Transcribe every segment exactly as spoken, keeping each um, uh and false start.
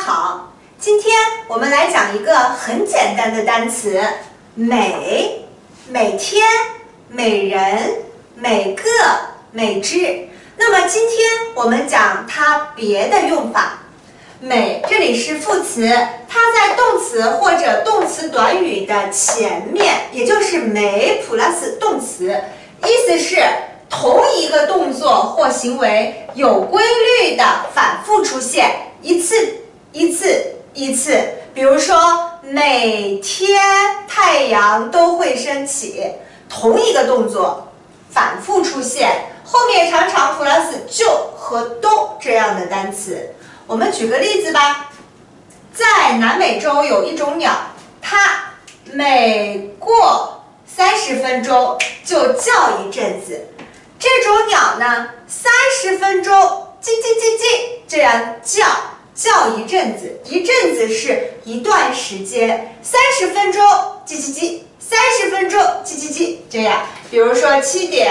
好，今天我们来讲一个很简单的单词，美，每天、每人、每个、每只。那么今天我们讲它别的用法。美这里是副词，它在动词或者动词短语的前面，也就是美 plus 动词，意思是同一个动作或行为有规律的反复出现，一次一次一次。比如说，每天太阳都会升起，同一个动作反复出现，后面常常 plus 就和都这样的单词。我们举个例子吧，在南美洲有一种鸟，它每过三十分钟就叫一阵子。这种鸟呢，三十分钟叽叽叽叽这样叫，叫一阵子，一阵子是一段时间，三十分钟叽叽叽，三十分钟叽叽叽这样。比如说七点、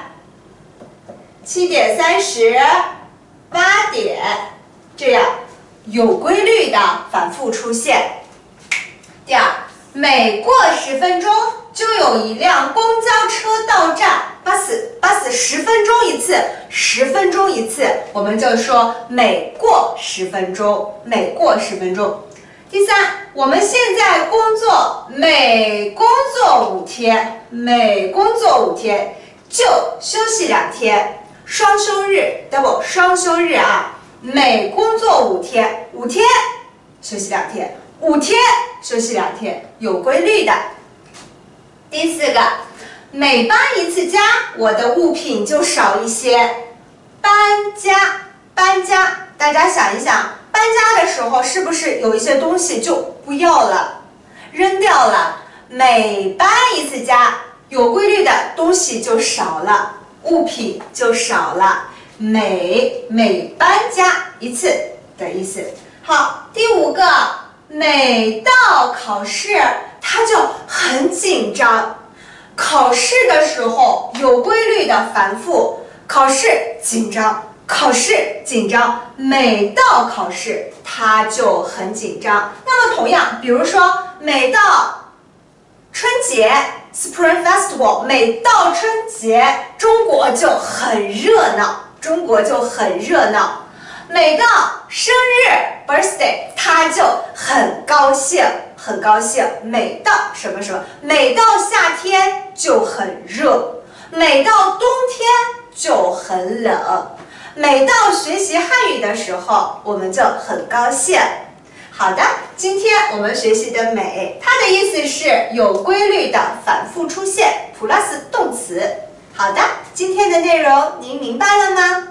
七点三十、八点。这样有规律的反复出现。第二，每过十分钟就有一辆公交车到站 ，bus bus 十分钟一次，十分钟一次，我们就说每过十分钟，每过十分钟。第三，我们现在工作，每工作五天，每工作五天就休息两天，双休日 double 双休日啊。每工作五天，五天休息两天，五天休息两天，有规律的。第四个，每搬一次家，我的物品就少一些。搬家，搬家，大家想一想，搬家的时候是不是有一些东西就不要了，扔掉了？每搬一次家，有规律的东西就少了，物品就少了。每每搬家一次的意思。好，第五个，每到考试他就很紧张。考试的时候有规律的反复，考试紧张，考试紧张，每到考试他就很紧张。那么同样，比如说每到春节 Spring Festival， 每到春节中国就很热闹。中国就很热闹，每到生日 birthday， 他就很高兴，很高兴。每到什么什么，每到夏天就很热，每到冬天就很冷。每到学习汉语的时候，我们就很高兴。好的，今天我们学习的美，它的意思是有规律的反复出现 ，plus 动词。好的，今天的内容您明白了吗？